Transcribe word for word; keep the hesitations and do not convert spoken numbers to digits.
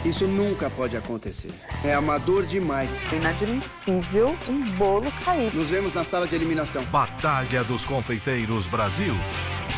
Isso nunca pode acontecer. É amador demais. É inadmissível um bolo cair. Nos vemos na sala de eliminação. Batalha dos Confeiteiros Brasil.